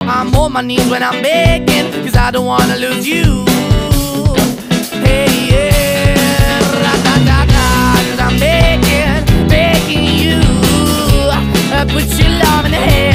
I'm on my knees when I'm begging, 'cause I don't wanna lose you. Hey, yeah, ra-da-da-da, 'cause I'm begging, begging you. Put your love in the hand.